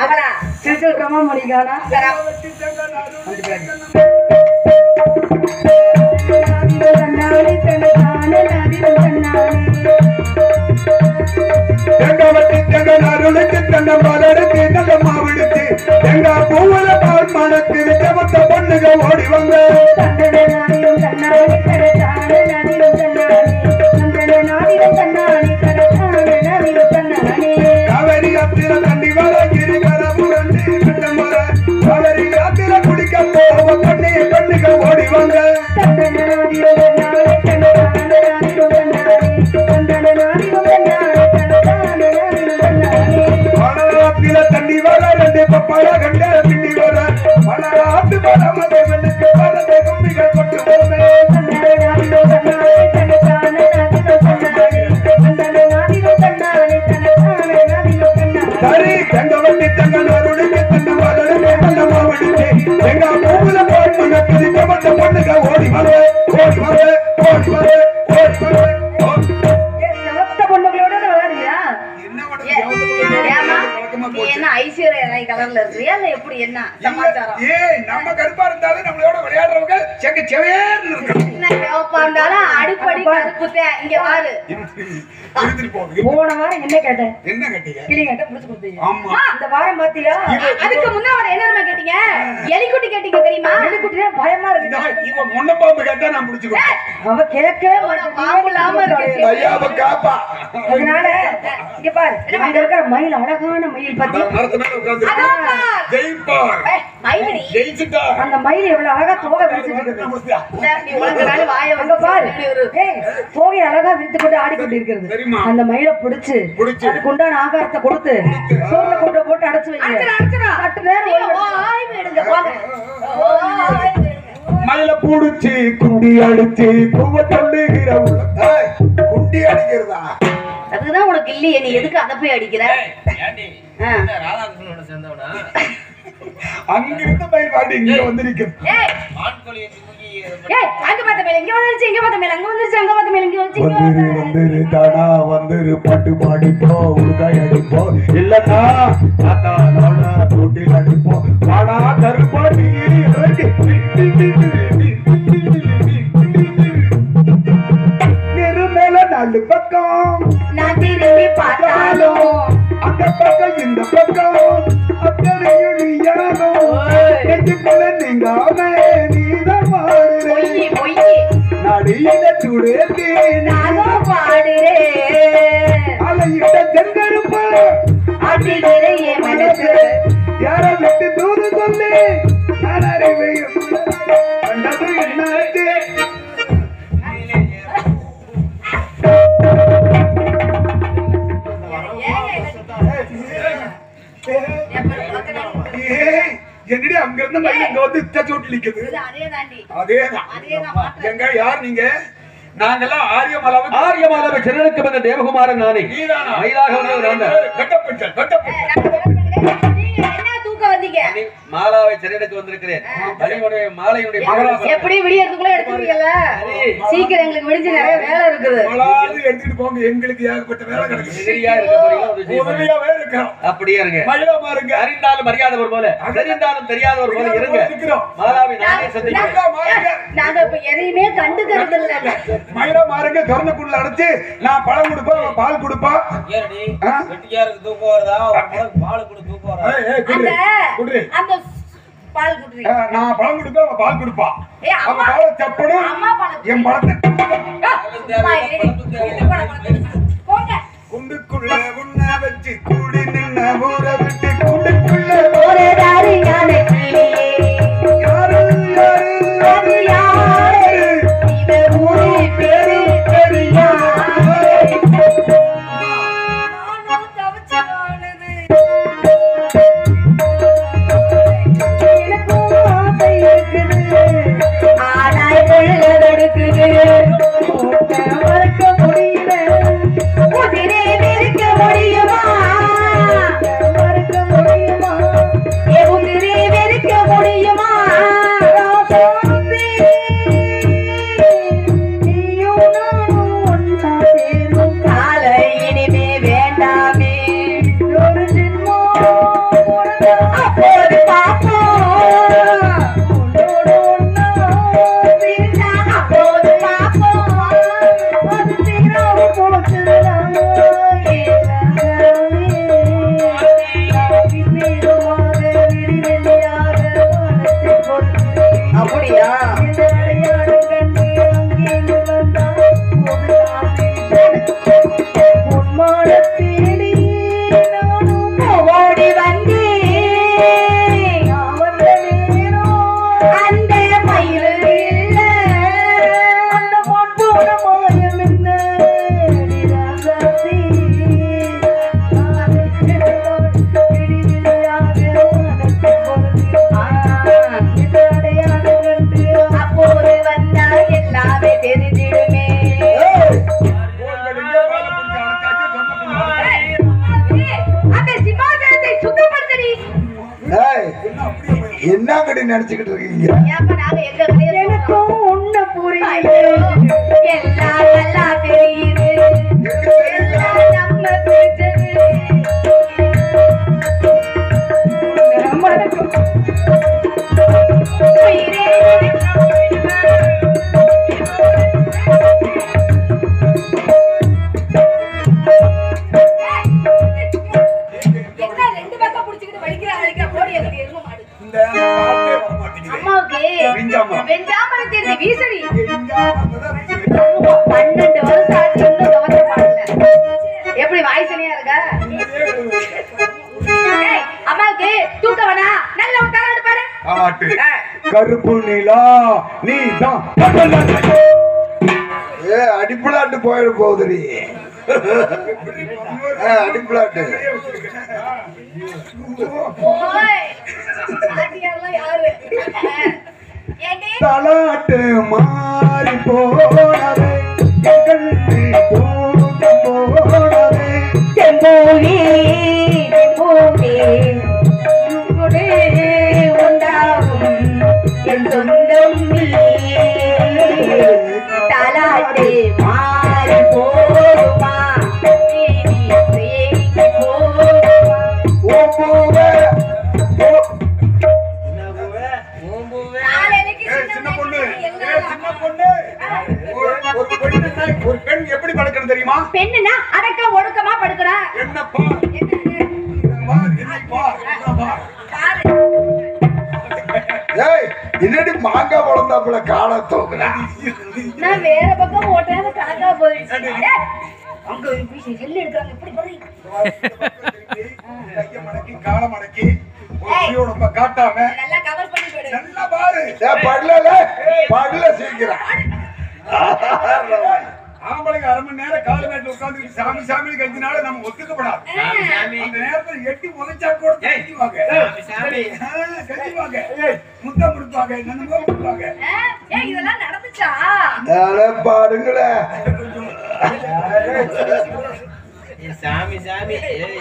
அவளா சிறுசல் கிரமம் மணிக்கானா அருளுக்கு தன்னை மலருக்கு நல்ல மாவிடுத்து எங்க பூவல பால் மனக்கு விட்டமத்த பொண்ணுக ஓடி வந்த காவேரி ஆத்திர தண்ணி வர கிரிகர புரண்டி விட்டம் வர காவேரி ஆத்திர குடிக்க போவ கண்ணி கண்ணுக ஓடி வந்த பணராத்திர தண்ணி வர ரெண்டு பப்பள கண்ட பின்னி வர பணராத்து வர மதவனுக்கு பலத்தை கும்பிகள் கொண்டு போவே சரி தங்க வண்டி தங்க நருடுக்கு தங்க வளருமே நல்ல மாவடுச்சு எங்க பூவுல போய் மனக்கு நிச்சமத்த பொண்ணுக ஓடி வர ஓடி வர ஓடி வர ஓடி வர என்ன ஐஸ்வர்யா ராய் கலர்ல இருக்கியா இல்ல எப்படி என்ன சமாச்சாரம்? நம்ம கருப்பா இருந்தாலும் நம்மளோட விளையாடுறவங்க செக்க செவேர்னு இருக்கணும். என்ன சிவப்பா இருந்தாலும் அடிப்படி கருப்புத்தே இங்க பாரு. போன வாரம் என்ன கேட்டேன்? என்ன கேட்டீங்க? கிளி கேட்ட புடிச்சு கொடுத்தீங்க. ஆமா. இந்த வாரம் பாத்தியா? அதுக்கு முன்னாடி என்ன கேட்டீங்க? எலிக்குட்டி கேட்டீங்க தெரியுமா? எலிக்குட்டியே பயமா இருக்கு. இவ முன்ன பாம்பு கேட்டா நான் புடிச்சுக்குவேன். அவ கேட்கவே பாம்பு இல்லாம இருக்கு. ஐயாவ காப்பா. அதனால இங்க பாரு அங்க இருக்கிற மயில் அழகான மயில் பத்தி மரத்து மேல உட்கார்ந்து ஜெயிப்பா மயிலடி ஜெயிச்சிட்டா அந்த மயில் எவ்வளவு அழகா தோகை விரிச்சிட்டு இருக்கு. நீ உலகனால வாயை அங்க பாரு ஏய் தோகை அழகா விரித்து கொண்டு ஆடிக்கொண்டு இருக்கிறது. அந்த மயிலை பிடிச்சு அதுக்கு உண்டான ஆகாரத்தை கொடுத்து சோறுல கொண்டு போட்டு அடைச்சு வைங்க. சற்று நேரம் மயில புடிச்சு குண்டி அடிச்சு பூவ தள்ளுகிற குண்டி அடிக்கிறதா? அதுதான் உனக்கு இல்லையே, நீ எதுக்கு அதை போய் அடிக்கிற? ராதாகிருஷ்ணனோட சேர்ந்தவனா அங்கிருந்து மயில் பாடி இங்க வந்திருக்கிறது. வந்துரு தானா வந்துரு பாட்டு பாடிப்போ உருகாய் அடிப்போ இல்லன்னா தொட்டில் அடிப்போ பாடா கருப்பாடி மேல நாலு பக்கம் நான் திரும்பி பார்த்தாலும் அந்த பக்கம் இந்த பக்கம் அத்தனையும் நீயானோக்குள்ள நீங்காம நீதான் பொய்யி பொய்யி நடியில சுடேத்தி நானும் பாடுறேன் அலையிட்ட செங்கருப்பு ஆட்டுகிற என் மனசு யார விட்டு தூது சொல்லி நான் அறிவையும் கண்டது என்னாச்சு என்னடி அங்க இருந்த மயில் இங்க வந்து சோட்டு நிக்குது. அதேதான் எங்க யார் நீங்க? நாங்கெல்லாம் ஆரியமாலாவை சென்னனுக்கு வந்த தேவகுமாரன் நானே. மயிலாக மாலாவை சென்னனுக்கு வந்திருக்கிறேன். எப்படி விடியறதுக்குள்ள எடுத்துருவீங்கல்ல? சீக்கிரம் எங்களுக்கு விடிஞ்சு நிறைய வேலை இருக்குது. எடுத்துட்டு போங்க, எங்களுக்கு ஏகப்பட்ட வேலை கிடக்கு. அப்படியே இருங்க. மயிலா மாறுங்க. அறிந்தாலும் அறியாதவர் போல தெரிந்தாலும் தெரியாதவர் போல இருங்க. மாலாவை நானே சந்திக்கிறேன். நாங்க இப்ப எதையுமே கண்டுக்கிறது இல்ல. மயிலா மாறுங்க. சொர்ணக்குள்ள அடைச்சு நான் பழம் கொடுப்பேன், பால் கொடுப்பா. வெட்டியாருக்கு தூக்கம் வருதா? பால் கொடு தூக்கம் வரா? அந்த பால் குடுறீ. நான் பழம் கொடுப்பேன், பால் கொடுப்பா. அவ பால் சப்பணும். என் பழத்தை போங்க. குண்டுக்குள்ள உன்ன வச்சு கூடி நின்ன ஊர விட்டு குண்டுக்குள்ள ஒரே தாரி யானை கிளியே. யாரு யாரு அது யாரு? இந்த ஊரே பேரு தெரியாதே. நானும் தவிச்சு வாழுது. எனக்கும் ஆசை இருக்குது. ஆனாய் கொள்ள தடுக்குது. மறக்க முடியல. உதிரே நிற்க முடியுமா? மறக்க அப்படியா? ஓடி வந்தேன் அந்த மயிலு இல்ல அந்த பொன்போட மாயம் என்ன அப்போது வந்தா எல்லாமே தெரிஞ்சிடுமே. என்ன கடி நினைச்சுக்கிட்டு இருக்கீங்க? எனக்கும் உன்ன புரியல. எல்லாம் நல்லா தெரியுது. எல்லாம் நம்ம பிடிச்சது. உயிரே வீசடி 12 வருஷம் ஆச்சு இன்னும் கவர்ந்த பாடல. எப்படி வாய்சனியா இருக்கா? அம்மாவுக்கு தூக்க வேணா, நல்ல ஒரு தாலாட்டு பாரு. கருப்பு நிலா நீதான் அடிப்புலாட்டு போயிட போகுதுடி. அடிப்புலாட்டு தலாட்டு மாறி போனது போனது செம்பூவி உண்டாகும் என் சொந்தம் தலாட்டு மாறி போடுமா ஒரு பெண் எப்படி படுக்கணும் தெரியுமா? பெண்ணுனா அடக்க ஒடுக்கமா படுக்கணும். என்னப்பா என்னடி மாங்காய் வளர்ந்தாப்புல கால தோக்குற? நான் வேற பக்கம் ஓட்டாத கணக்கா போயிடுச்சு. அங்க செல்லு எடுக்கிறாங்க இப்படி பாரு. கைய மடக்கி கால மடக்கி உடம்ப காட்டாம நல்லா கவர் பண்ணி போடு. நல்லா பாரு. படல சீக்கிரம். ஆம்பளைங்க 1/2 மணி நேரம் கால மேட்ல உட்கார்ந்து சாமி சாமி கஞ்சினால நம்ம ஒத்துக்கப்படாது. அந்த நேரத்துல எட்டி உதைச்சா கூட கஞ்சிவாங்க. கஞ்சிவாங்க. முத்தம் கொடுப்பாங்க. என்னமோ கொடுப்பாங்க. இதெல்லாம் நடந்துச்சா? பாடுங்களே. சாமி சாமி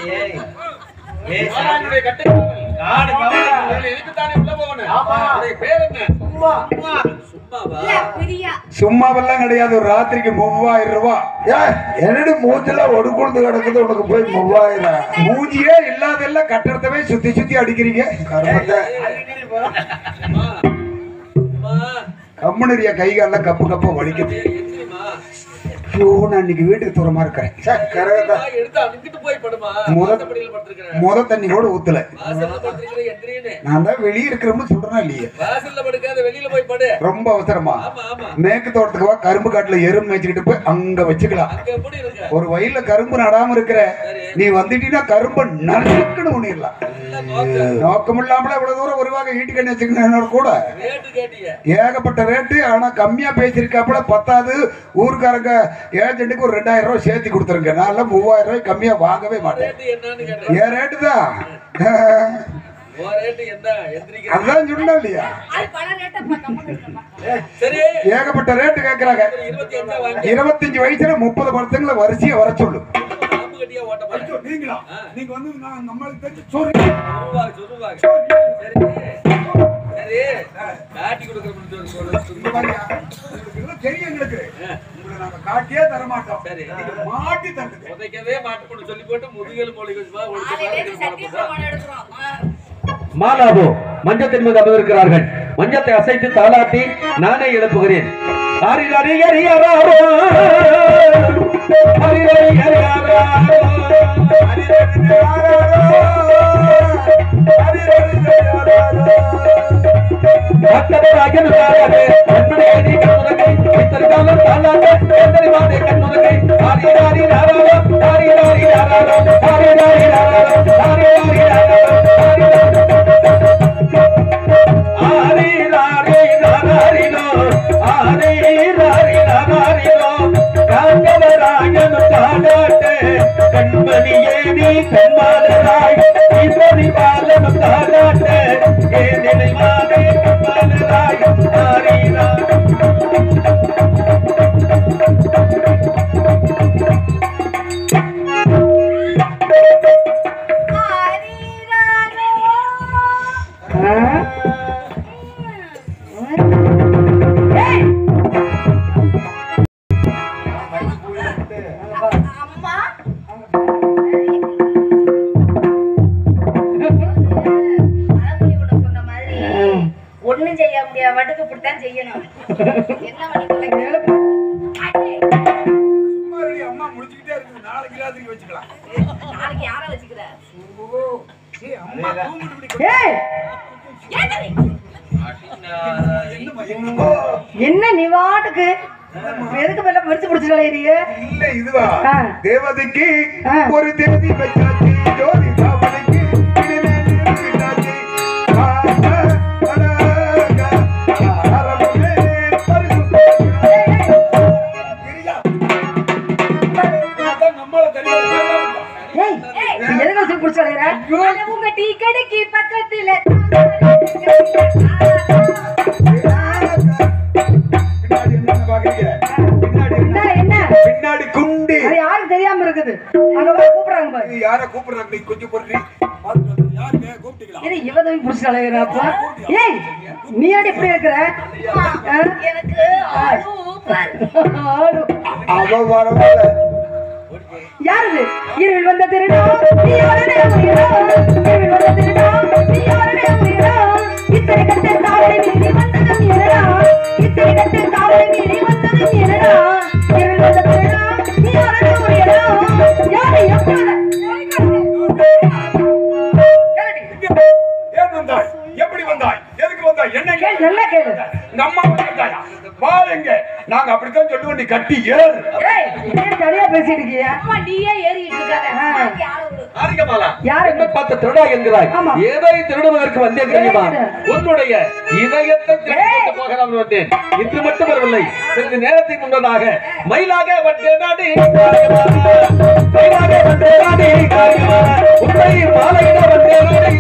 சும்மாவெல்லாம் கிடையாது. ஒரு ராத்திரிக்கு 3000 ரூபாய். என்னடி மூஞ்சில ஒடுக்குழுந்து கிடக்குது உனக்கு போய் 3000? மூஞ்சியே இல்லாதெல்லாம் கட்டடத்தவே சுத்தி சுத்தி அடிக்கிறீங்க. கம்முனரியா கைகால கப்பு கப்ப வலிக்குது. நான் இன்னைக்கு வீட்டுக்கு தூரமா இருக்கிறேன். முத தண்ணி கூட ஊத்தல. நான் தான் வெளியே இருக்கிறோம்னு சொல்றேன் இல்லையே. ரொம்ப அவசரமா மேற்கு தோட்டத்துக்கு வா. கரும்பு காட்டுல எறும்பு மேய்ச்சிக்கிட்டு போய் அங்க வச்சுக்கலாம். ஒரு வயல்ல கரும்பு நடாம இருக்கிற நீ வந்துட்டீங்கன்னா கரும்பு நறுக்குன்னு பண்ணிடலாம். நோக்கம் இல்லாமல இவ்வளவு தூரம் ஒருவாக ஈட்டுக்கண்ணி வச்சுக்கணும் கூட ஏகப்பட்ட ரேட்டு. ஆனா கம்மியா பேசிருக்காப்புல. 10வது ஊருக்காரங்க ஏஜென்ட்டுக்கு ஒரு 2000 ரூபாய் சேர்த்து கொடுத்துருங்க. நான் 3000 ரூபாய் கம்மியா வாங்கவே மாட்டேன். என் ரேட்டு தான். அதான் சொன்னா இல்லையா? ஏகப்பட்ட ரேட்டு கேட்கறாங்க. 25 வயசுல 30 வருஷங்களை வரிசையா வர சொல்லு. நீங்க வந்து தெரியும் எங்களுக்கு. உங்களை நாங்க காட்டியே தர மாட்டோம். மாட்டி தந்துக்கவே மாட்டு சொல்லி போட்டு முதுகல் மொழி மாலாபோ மஞ்சத்தின் மீது அமர்ந்திருக்கிறார்கள். மஞ்சத்தை அசைத்து தாளாட்டி நானே எழுப்புகிறேன். பக்தவராஜன் தாராதே கண்மணியே நீ கண்ணுறங்கை இத்தனைக்காலம் தாளாட்டே எத்தனை மாதே கண்ணுறங்கை ஆரி ஆரி ராராரோ ஆரி ஆரி ராராரோ ஆரி ஆரி ராராரோ ஆரி ஆரி ராராரோ ஆரி ராரி ராராரிலோ ஆரி ராரி ராராரிலோ பக்தவராஜன் தாளாட்டே கண்மணியே நீ கண்மாலராய் இத்தனை காலம் தாளாட்டே ஏனிலை மாதே கண்மாலராய் ஆரி ராரி அம்மா சொன்ன மாதிரி ஒண்ணும் செய்ய முடியாது வட்டுக்கு இப்படித்தான் செய்யணும். என்ன பண்ணி அம்மா முடிச்சுக்கிட்டே இருக்கு. நாளைக்கு ராத்திரிக்கு வச்சுக்கலாம். நாளைக்கு யார வச்சுக்கிற? என்ன நீ வாட்டுக்கு எதுக்கு மேல பிடிச்சு பிடிச்சிருக்க? இல்ல இதுவா தேவதைக்கு ஒரு தேதி வச்சாச்சு ஜோதி பாவனைக்கு உங்க டீ கடைக்கு பக்கத்துல பின்னாடி குண்டி யாரும் தெரியாம இருக்குது. அங்க கூப்பிடுறாங்க பாரு. யார கூப்பிடுறாங்க? கொஞ்சம் பொறுத்து இவதை புடிச்சு அலைகிறாப்பா. ஏய் நீ ஆடி எப்படி இருக்கிற? எனக்கு அவ வரவல யாரு இருள் வந்த திருடா நீ யாரடே உயிரா இருள் வந்த திருடா நீ யாரடே உயிரா இத்தனை கட்ட தாவளை மீறி வந்ததும் என்னடா இத்தனை கட்ட தாவளை மீறி வந்ததும் என்னடா இருள் வந்த திருடா நீ யாரடே உயிரா யாரை எப்பட ஏன் வந்தாய்? எப்படி வந்தாய்? எதுக்கு வந்தாய்? என்ன கேளு நல்லா கேளு. நம்ம வந்தாயா? வா எங்க? நாங்க அப்படித்தான் சொல்லுவோம். நீ கட்டி ஏறு. ஏய் நீ தனியா பேசிட்டு இருக்கியா? அம்மா நீயே ஏறிட்டு இருக்காத. ஆரிகமாலா யாரு என்ன பார்த்து திருடா என்கிறாய்? ஆமா. எதை திருடுவதற்கு வந்தேன் தெரியுமா? உன்னுடைய இதயத்தை திருட போகலாம் வந்தேன். இன்று மட்டும் வரவில்லை. சிறிது நேரத்துக்கு முன்னதாக மயிலாக வந்தேனாடி மயிலாக வந்தேனாடி உன்னை மாலையிட வந்தேனாடி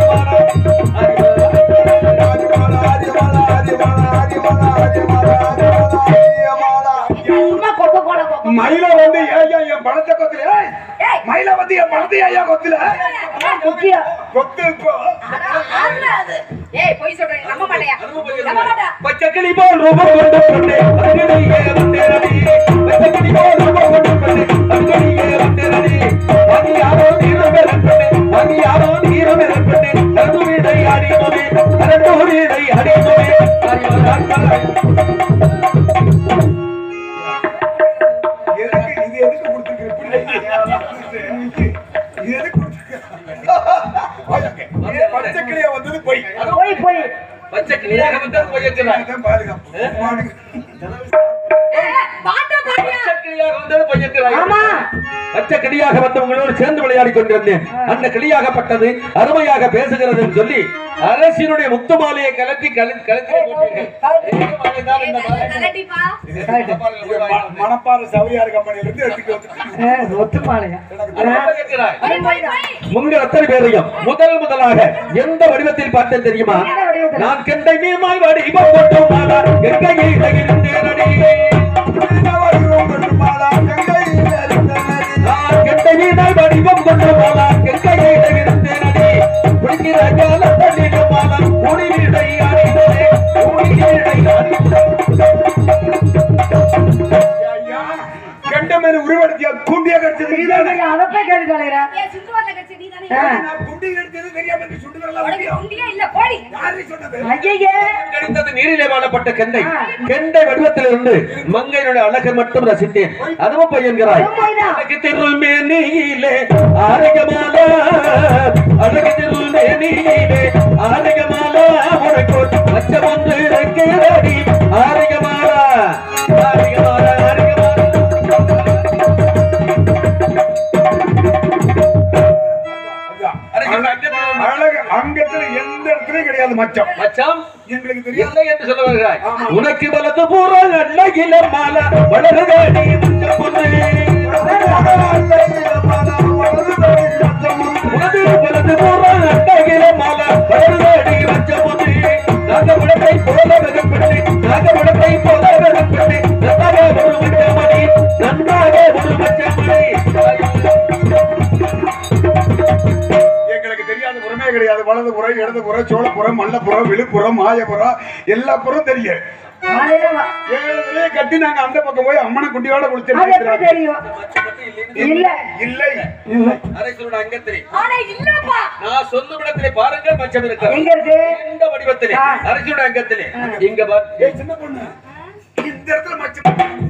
மயில வந்து ஏயா என் பணத்தை கொத்துல? மயில வந்து என் பணத்தை ஏயா கொத்துல? முக்கியம் கொத்து இப்போ ஏய் போய் சொல்றேன் நம்ப மாட்டேயா? நம்ப மாட்டா. பச்சைக்கிளி போல் ரூபம் கொண்டு கொண்டே அங்கடியே வந்தேனடி பச்சைக்கிளி போல் ரூபம் கொண்டு கொண்டே அங்கடியே வந்தேனடி வாங்கி யாரோ நீரம் பெறப்பட்டே வாங்கி யாரோ நீரம் பெறப்பட்டே கருது வீடை அடியோமே கரண்டு வீடை அடியோமே இது எதுக்கு கொடுத்துருக்க? இது எதுக்கு பச்சைக்கிளியா வந்தது போய் போய் போய் பச்சைக்கிளியாக வந்தது போயிருக்கிறாய். பாதுகாப்பு பாட்டா பாட்டியா? பச்சைக்கிளியாக வந்தது போயிருக்கிறாய். ஆமா பச்சை கிளியாக வந்து உங்களோடு சேர்ந்து விளையாடி கொண்டிருந்தேன். அந்த கிளியாகப்பட்டது அருமையாக பேசுகிறது என்று சொல்லி அரசினுடைய முத்து மாலையை கலட்டி கலட்டிப்பா. மணப்பாறை சவுரியார் கம்பெனில இருந்து எடுத்துட்டு வந்து ஒத்து மாலையா போய் போய் போய். உங்கள் அத்தனை பேரையும் முதலாக எந்த வடிவத்தில் பார்த்தேன் தெரியுமா? நான் கெண்டை மீமாய் வாடி இவன் போட்டோம் மாலா எங்கையை இருந்தேனடி நான் கெண்டை மீனாய் வாடி இவன் போட்டோம் மாலா எங்கையை இருந்தேனடி குடிக்கிற காலத்தடி மாலா குடிவிடை ஆடினே குடிவிடை ஆடினே கண்டமேனு உருவெடுத்தியா கூண்டியா கடிச்சது நீதானே? அதப்பே கேட்டு தலைரா ஏய் சுத்துவார்ல கட்சி நீ தானே நான் குண்டி எடுத்தது தெரியாம இந்த சுண்டு விரலா உனக்கு குண்டியே இல்ல போடி. யாரு சொன்னது? ஐயே கிடைத்தது நீரிலே வாழப்பட்ட கெண்டை. கெண்டை வடிவத்திலிருந்து மங்கையினுடைய அழகை மட்டும் ரசித்தேன். அதுவும் பையன்கிறாய். அழகு திருமேனியிலே ஆரோக்கியமாலா, அழகு திருமேனியிலே ஆரோக்கியமாலா, உனக்கு அச்சம் ஒன்று இருக்கிறடி ஆரோக்கியமாலா, ஆரோக்கியமாலா, அழகு அங்கத்துல எந்த இடத்துலயும் கிடையாது மச்சம். மச்சாம் எங்களுக்கு தெரியாது இல்லை என்று சொல்ல வருகிறாய். உனக்கு வலது பூர அழகில மாலா வளருதடி மச்சம் பொண்ணு, உனது வலது பூர அழகில மாலா வளருதடி மச்சம் பொண்ணு, நாகமடத்தை போல வெறுப்பட்டு, நாகமடத்தை போல வெறுப்பட்டு, நன்னாக ஒரு மச்சமணி, நன்னாக ஒரு மச்சமணி. எங்களுக்கு தெரியாத புறமே கிடையாது. வலது புறம், இடது புறம், சோழப்புறம், மல்லப்புறம், விழுப்புரம், மாயபுரம் எல்லா புறம் தெரியும். ஏழுலயே கட்டி நாங்க அந்த பக்கம் போய் அம்மனை குண்டியோட அது எப்படி குளிச்சு தெரியும்? இல்ல இல்லை இல்லை அரசனோட அங்கத்திலே ஆனா இல்லப்பா. நான் சொல்லும் இடத்திலே பாருங்கள் மச்சம் இருக்கிறது. எங்க இருக்கு? இந்த வடிவத்திலே அரசனோட அங்கத்திலே இங்க பார். ஏய் சின்ன பொண்ணு இந்த இடத்துல மச்சம்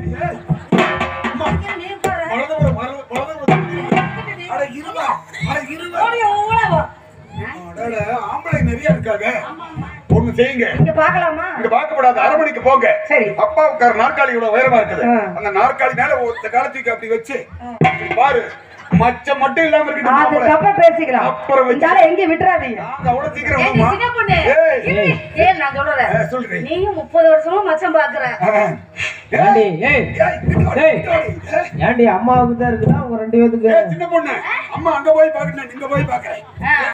நீ பாரு. வலதுபுறம் வலதுபுறம் அட இருவா போடி ஓடவா. அடடே ஆம்பளை நிறைய இருக்காங்க. ஒண்ணு செய்யுங்க, இங்க பார்க்கலாமா? இங்க பார்க்கப்படாத அரமணிக்கு போங்க. சரி. அப்பா உட்கார் நாற்காலி இவ்வளவு உயரமா இருக்குது. அந்த நாற்காலி மேல ஒத்த காலத்துக்கு அப்படி வச்சு பாரு, மச்சம் மட்டும் இல்லாம இருக்கு. அதுக்கப்புறம் பேசிக்கலாம். அப்புறம் வச்சு இந்தால எங்க விட்டுறாதீங்க. நாங்க அவ்வளவு சீக்கிரம் ஏய், நீ வருமா? சின்ன பொண்ணு. ஏய். இரு, ஏய் நான் சொல்றேன். சொல்றேன். நீயும் 30 வருஷமா மச்சம் பாக்குற. ஏண்டி ஏய் ஏய், ஏண்டி அம்மாவுக்கு தான் இருக்குதா உங்க 2 பேத்துக்கு? சின்ன பொண்ணு அம்மா அங்க போய் பாக்கணும், இங்க போய் பாக்குறேன்.